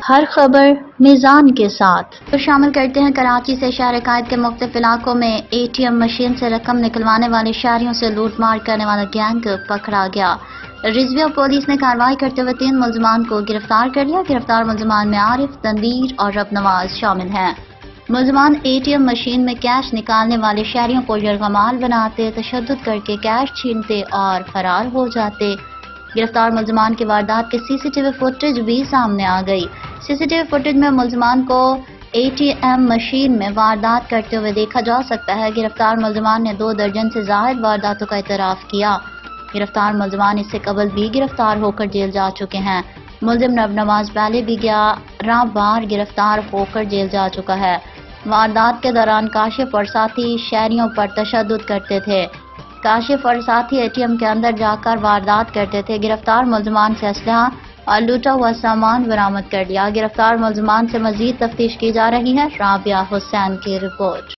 ہر خبر میزان کے ساتھ تو شامل کرتے ہیں۔ کراچی سے شہر قائد کے مختلف علاقوں میں ATM مشین سے رقم نکلوانے والے شہریوں سے لوٹ مار کرنے والا گینگ پکڑا گیا۔ رضویہ پولیس نے کارروائی کرتے ہوئے 3 ملزمان کو گرفتار کر لیا۔ گرفتار ملزمان میں عارف، تنویر اور رب نواز شامل ہیں۔ ملزمان ATM مشین میں کیش نکالنے والے شہریوں کو یرغمال بناتے، تشدد کر کے کیش چھینتے اور فرار ہو جاتے۔ گرفتار ملزمان کی واردات کے CCTV فوٹیج بھی سامنے آ گئی۔ CCTV فوٹیج میں ملزمان کو ATM مشین میں واردات کرتے ہوئے دیکھا جا سکتا ہے۔ گرفتار ملزمان نے 2 درجن سے زائد وارداتوں کا اعتراف کیا۔ گرفتار ملزمان اس سے قبل بھی گرفتار ہو کر جیل جا چکے ہیں۔ ملزم رب نواز پہلے بھی 11 بار گرفتار ہو کر جیل جا چکا ہے۔ واردات کے دوران کاشف اور ساتھی شہریوں پر تشدد کرتے تھے۔ کاشف اور ساتھی ATM کے اندر جا کر واردات کرتے تھے۔ گرفتار ملزمان سے اسلحہ اور لوٹا ہوا سامان برآمد کر لیا۔ گرفتار ملزمان سے مزید تفتیش کی جا رہی ہے۔ رابعہ حسین کی رپورٹ۔